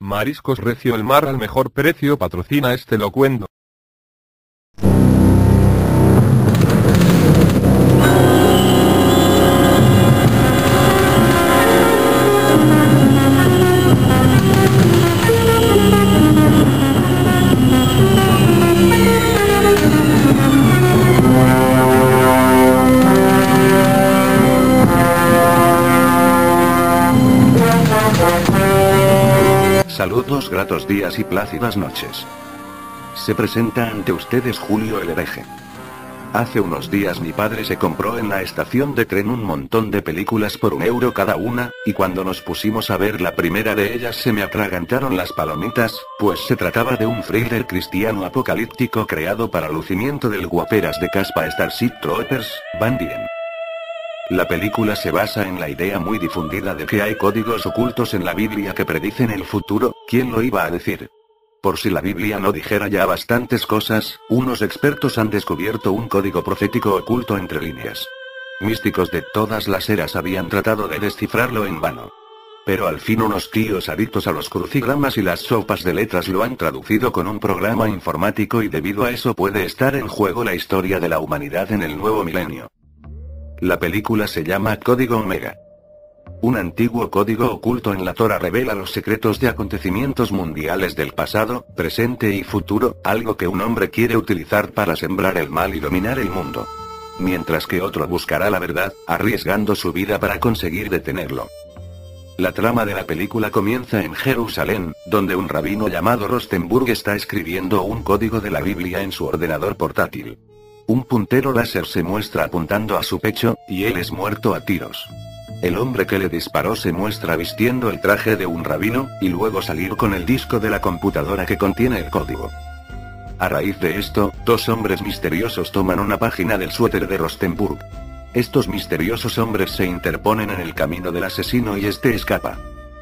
Mariscos Recio, el mar al mejor precio, patrocina este locuendo. Saludos, gratos días y plácidas noches. Se presenta ante ustedes Julio el Hereje. Hace unos días mi padre se compró en la estación de tren un montón de películas por €1 cada una, y cuando nos pusimos a ver la primera de ellas se me atragantaron las palomitas, pues se trataba de un thriller cristiano apocalíptico creado para lucimiento del guaperas de caspa Starship Troopers, Van Dien. La película se basa en la idea muy difundida de que hay códigos ocultos en la Biblia que predicen el futuro. ¿Quién lo iba a decir? Por si la Biblia no dijera ya bastantes cosas, unos expertos han descubierto un código profético oculto entre líneas. Místicos de todas las eras habían tratado de descifrarlo en vano. Pero al fin unos tíos adictos a los crucigramas y las sopas de letras lo han traducido con un programa informático, y debido a eso puede estar en juego la historia de la humanidad en el nuevo milenio. La película se llama Código Omega. Un antiguo código oculto en la Torá revela los secretos de acontecimientos mundiales del pasado, presente y futuro, algo que un hombre quiere utilizar para sembrar el mal y dominar el mundo. Mientras que otro buscará la verdad, arriesgando su vida para conseguir detenerlo. La trama de la película comienza en Jerusalén, donde un rabino llamado Rostenburg está escribiendo un código de la Biblia en su ordenador portátil. Un puntero láser se muestra apuntando a su pecho, y él es muerto a tiros. El hombre que le disparó se muestra vistiendo el traje de un rabino, y luego salir con el disco de la computadora que contiene el código. A raíz de esto, dos hombres misteriosos toman una página del suéter de Rostenburg. Estos misteriosos hombres se interponen en el camino del asesino y este escapa.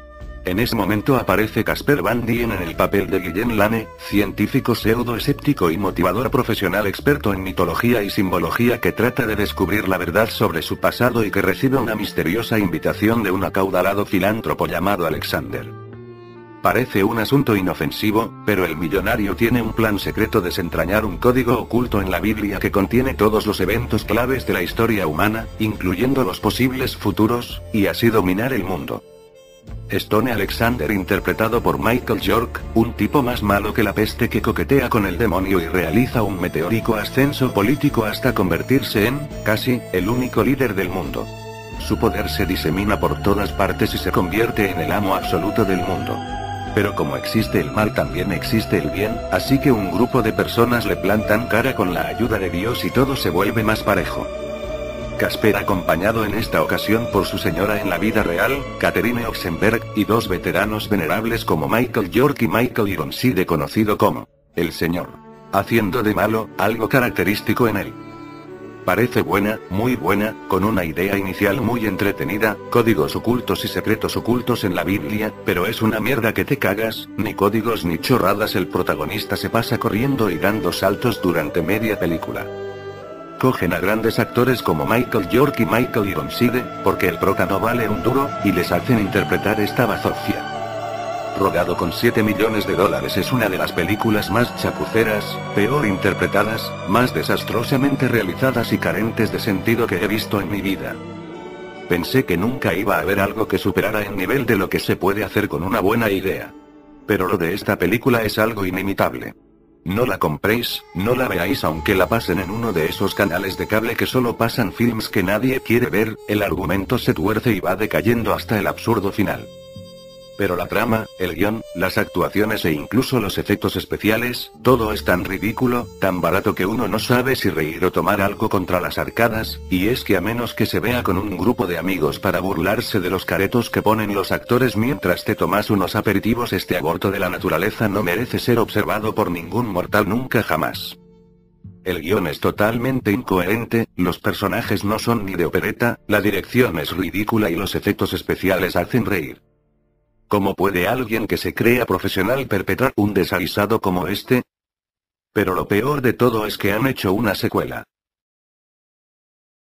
En ese momento aparece Casper Van Dien en el papel de Guillem Lane, científico pseudo-escéptico y motivador profesional experto en mitología y simbología que trata de descubrir la verdad sobre su pasado y que recibe una misteriosa invitación de un acaudalado filántropo llamado Alexander. Parece un asunto inofensivo, pero el millonario tiene un plan secreto: desentrañar un código oculto en la Biblia que contiene todos los eventos claves de la historia humana, incluyendo los posibles futuros, y así dominar el mundo. Stone Alexander, interpretado por Michael York, un tipo más malo que la peste que coquetea con el demonio y realiza un meteórico ascenso político hasta convertirse en, casi, el único líder del mundo. Su poder se disemina por todas partes y se convierte en el amo absoluto del mundo. Pero como existe el mal, también existe el bien, así que un grupo de personas le plantan cara con la ayuda de Dios y todo se vuelve más parejo. Casper, acompañado en esta ocasión por su señora en la vida real, Catherine Oxenberg, y dos veteranos venerables como Michael York y Michael Ironside, conocido como el Señor, haciendo de malo, algo característico en él. Parece buena, muy buena, con una idea inicial muy entretenida, códigos ocultos y secretos ocultos en la Biblia, pero es una mierda que te cagas, ni códigos ni chorradas. El protagonista se pasa corriendo y dando saltos durante media película. Cogen a grandes actores como Michael York y Michael Ironside, porque el prota no vale un duro, y les hacen interpretar esta bazofia. Rodado con $7 millones, es una de las películas más chapuceras, peor interpretadas, más desastrosamente realizadas y carentes de sentido que he visto en mi vida. Pensé que nunca iba a haber algo que superara en nivel de lo que se puede hacer con una buena idea. Pero lo de esta película es algo inimitable. No la compréis, no la veáis aunque la pasen en uno de esos canales de cable que solo pasan films que nadie quiere ver. El argumento se tuerce y va decayendo hasta el absurdo final. Pero la trama, el guión, las actuaciones e incluso los efectos especiales, todo es tan ridículo, tan barato que uno no sabe si reír o tomar algo contra las arcadas, y es que a menos que se vea con un grupo de amigos para burlarse de los caretos que ponen los actores mientras te tomas unos aperitivos, este aborto de la naturaleza no merece ser observado por ningún mortal nunca jamás. El guión es totalmente incoherente, los personajes no son ni de opereta, la dirección es ridícula y los efectos especiales hacen reír. ¿Cómo puede alguien que se crea profesional perpetrar un desaguisado como este? Pero lo peor de todo es que han hecho una secuela.